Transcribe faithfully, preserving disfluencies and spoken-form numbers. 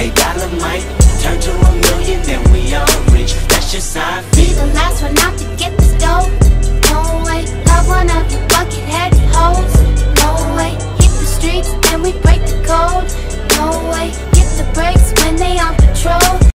A dollar might turn to a million, then we all rich. That's just how I feel. Be the last one out to get this dough. No way, love one of you bucket-headed hoes. No way, hit the streets and we break the code. No way, hit the brakes when they on patrol.